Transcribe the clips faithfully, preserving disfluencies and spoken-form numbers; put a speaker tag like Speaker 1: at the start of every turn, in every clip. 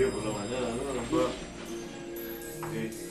Speaker 1: por la mañana, ¿no? No puedo. Sí, sí.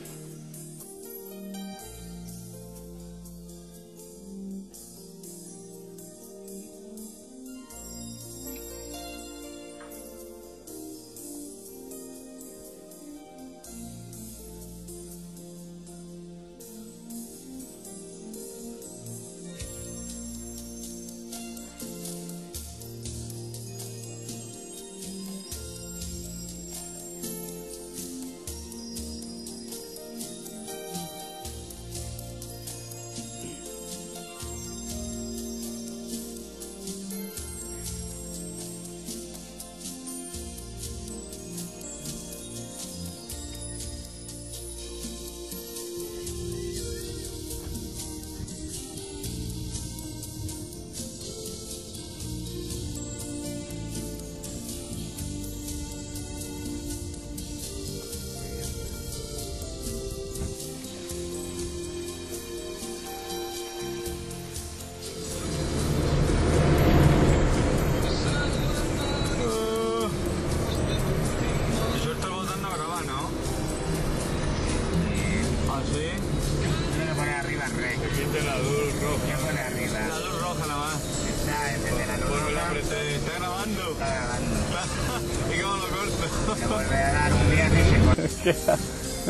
Speaker 2: ¿Y cómo lo corto? Le volveré a dar un viaje y se corta.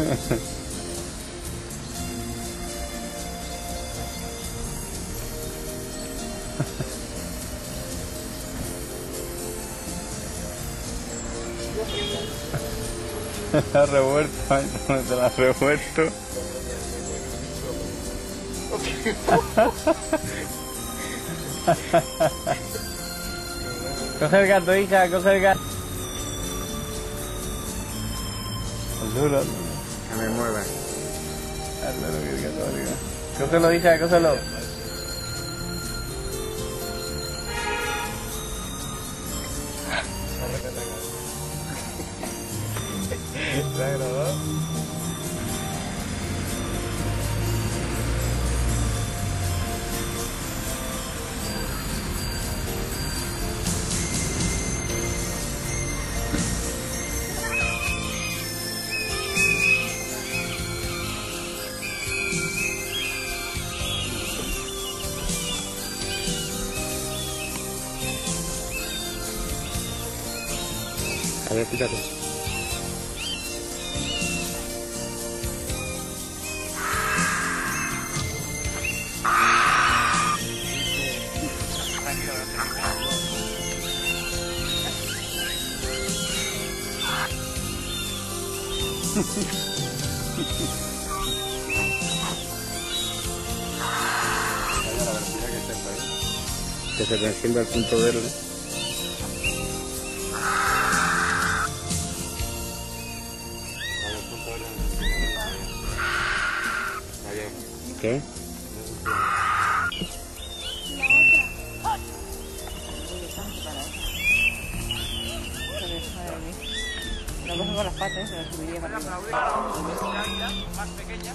Speaker 3: La revuelto, te la revuelto. Coge el gato, hija, coge el gato. Duro.
Speaker 2: No me muevas.
Speaker 3: Hazlo lo que el gato arriba. Cógelo, hija, cógelo.
Speaker 1: ¿Se ha grabado?
Speaker 2: A ver, quítate. Que se te encienda el punto verde. ¿Qué?
Speaker 4: Lo cojo con las patas, se lo subiría para arriba. Más pequeña.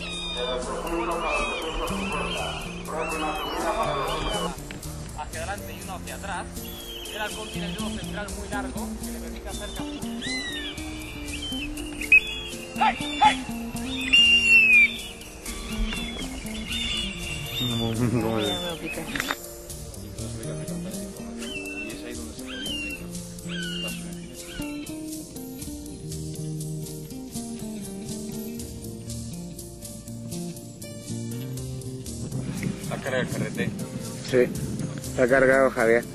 Speaker 4: Hacia adelante y uno hacia atrás. El halcón tiene el dedo central muy largo que le permite hacer captura. ¡Hey! ¡Hey!
Speaker 3: No, no,
Speaker 4: Ya me lo quité.
Speaker 3: ¿Has cargado el carrete?
Speaker 2: Sí, está cargado, Javier.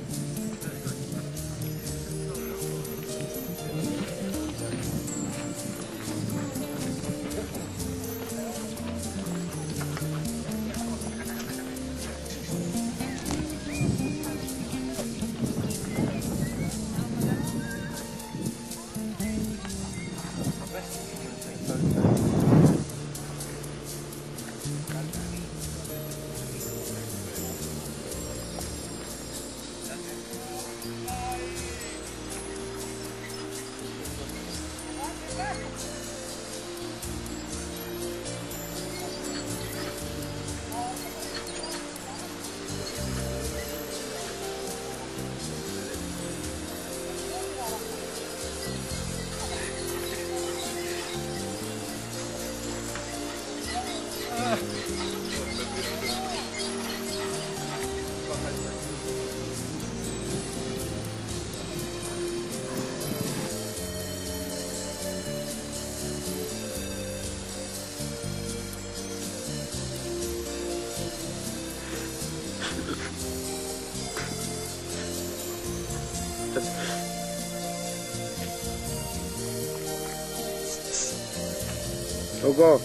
Speaker 3: Hugo.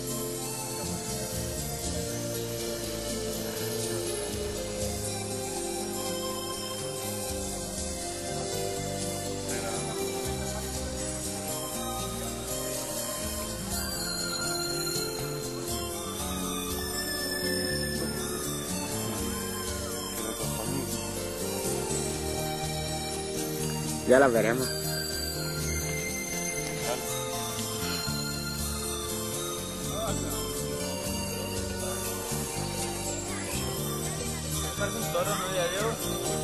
Speaker 3: Ya las veremos.
Speaker 4: Parece un toro, ¿no? Ya yo.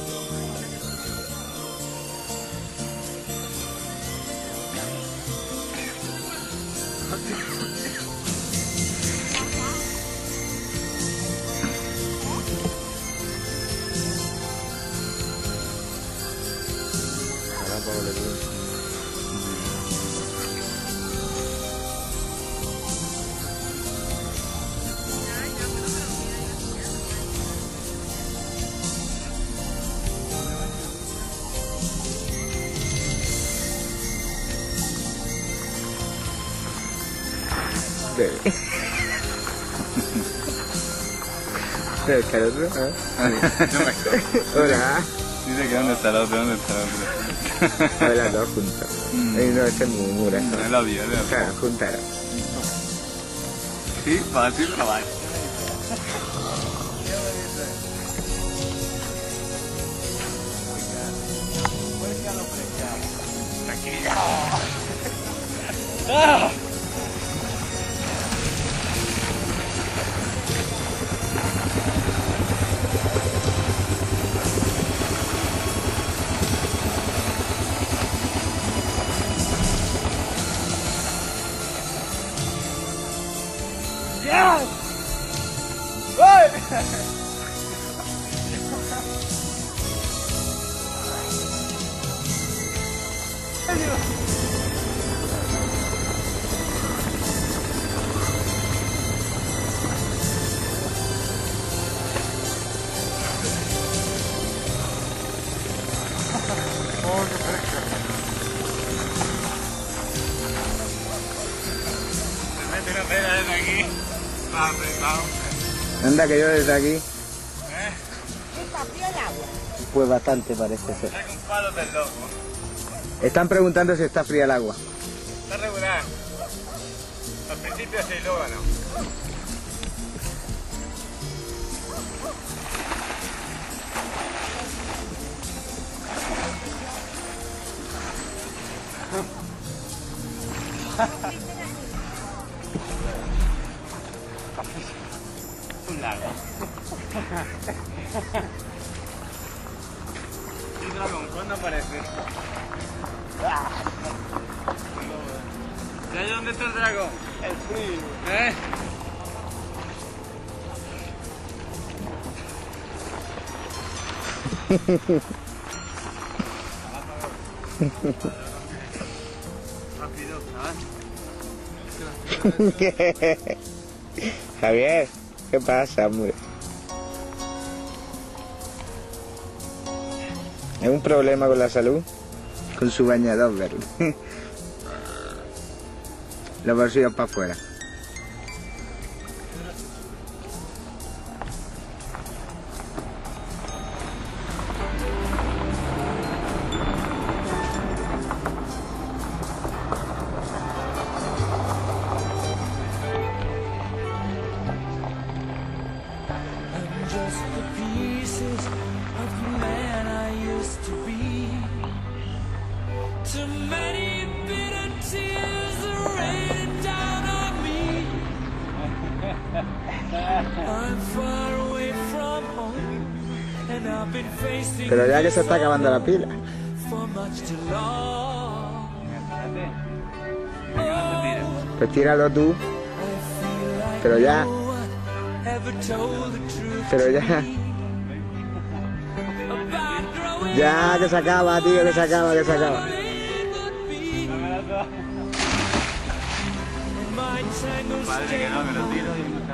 Speaker 3: ¿Está el otro? ¿Eh? Hola.
Speaker 2: Dice que dónde está el otro, dónde está el otro.
Speaker 3: A ver las dos juntas. Y no, este es muy mura.
Speaker 2: No es la vida, ¿no?
Speaker 3: Claro, juntas.
Speaker 2: Sí, fácil, caballo.
Speaker 4: ¡Ah! Yes! Good! Se mete una pera desde aquí. Más apretado.
Speaker 3: Anda que yo desde aquí.
Speaker 4: ¿Eh?
Speaker 5: ¿Está frío el agua?
Speaker 3: Pues bastante parece ser.
Speaker 4: Saca un palo del loco.
Speaker 3: Están preguntando si está fría el agua.
Speaker 4: Está regular. Al principio sí, luego no. Un lago. ¿Y dragón? ¿Cuándo aparece? ¿Ya dónde está el dragón? El frío. ¿Eh? Rápido, ¿sabes?
Speaker 3: Javier, ¿qué pasa, hombre? ¿Es un problema con la salud? Con su bañador verde. Los bolsillos para afuera. Pero ya que se está acabando la pila. Pues tíralo tú. Pero ya. Pero ya. Ya, que se acaba, tío, que se acaba, que se acaba.
Speaker 2: Padre, que no, que lo tiro y me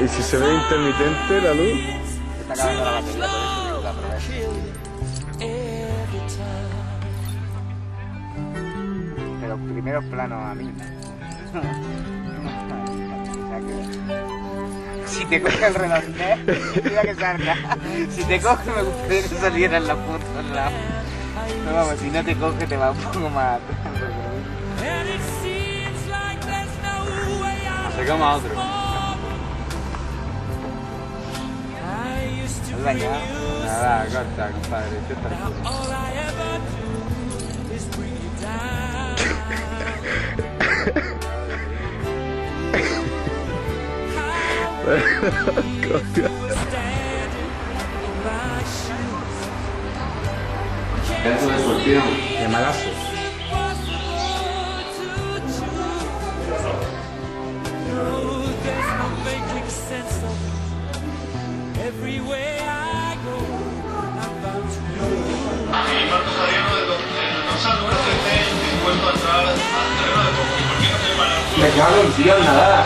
Speaker 3: ¿Y si se ve intermitente la luz?
Speaker 2: Se está acabando la batería, por eso digo que aprovecho. Pero primero plano a mí. Si te coge el redondeo, mira que salga. Si te coge me gustaría que saliera en la foto al lado. No, vamos, si no te coge te va un poco más.
Speaker 1: Acercamos a otro.
Speaker 2: ¿Has dañado?
Speaker 1: Nada, corta, compadre. ¿Qué tal? Eso de escorpión.
Speaker 2: De malazo.
Speaker 1: Me cago en tío, nada.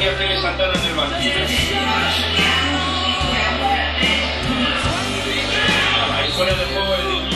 Speaker 6: Ahí fuera del juego el niño.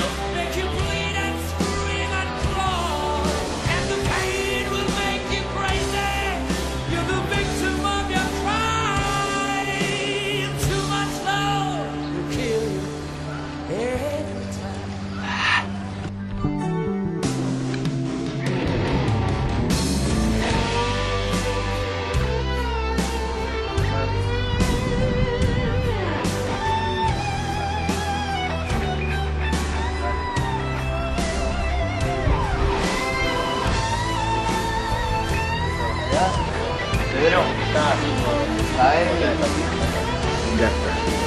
Speaker 2: Pedro, ¿sabes?
Speaker 3: Ya está.